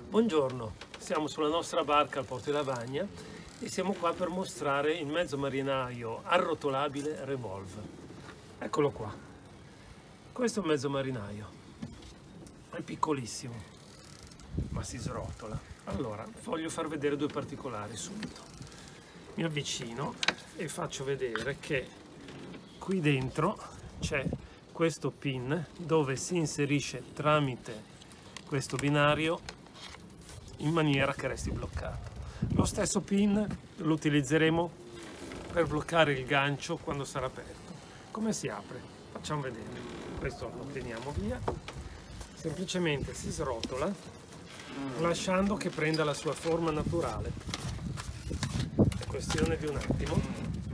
Buongiorno, siamo sulla nostra barca al Porto di Lavagna e siamo qua per mostrare il mezzo marinaio arrotolabile Revolve. Eccolo qua. Questo è un mezzo marinaio. È piccolissimo, ma si srotola. Allora, voglio far vedere due particolari subito. Mi avvicino e faccio vedere che qui dentro c'è questo pin dove si inserisce tramite questo binario in maniera che resti bloccato. Lo stesso pin lo utilizzeremo per bloccare il gancio quando sarà aperto. Come si apre? Facciamo vedere. Questo lo teniamo via, semplicemente si srotola lasciando che prenda la sua forma naturale. È questione di un attimo.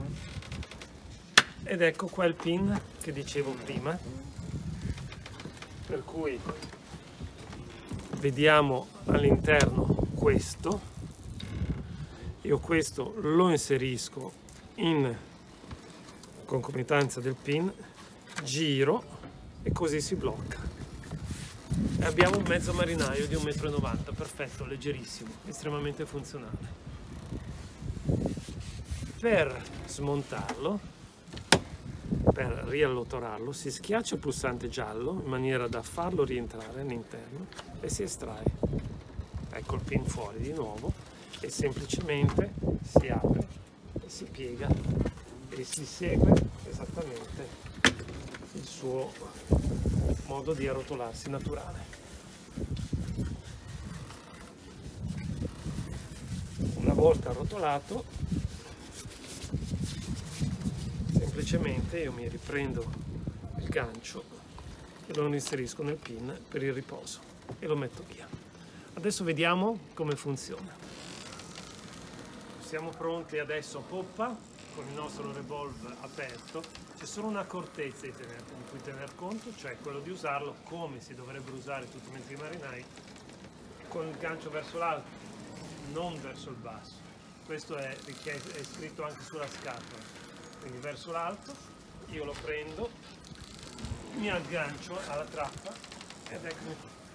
Ed ecco qua il pin che dicevo prima, per cui vediamo all'interno questo. Io questo lo inserisco in concomitanza del pin, giro e così si blocca. E abbiamo un mezzo marinaio di 1,90 m, perfetto, leggerissimo, estremamente funzionale. Per smontarlo, per riallotorarlo, si schiaccia il pulsante giallo in maniera da farlo rientrare all'interno e si estrae. Ecco il pin fuori di nuovo e semplicemente si apre e si piega e si segue esattamente il suo modo di arrotolarsi naturale. Una volta arrotolato, semplicemente io mi riprendo il gancio e lo inserisco nel pin per il riposo e lo metto via. Adesso vediamo come funziona. Siamo pronti adesso a poppa con il nostro Revolve aperto. C'è solo un'accortezza di cui tener conto, cioè quello di usarlo come si dovrebbero usare tutti i mezzi marinai, con il gancio verso l'alto, non verso il basso. Questo è scritto anche sulla scatola. Quindi verso l'alto, io lo prendo, mi aggancio alla trappa ed eccomi qui.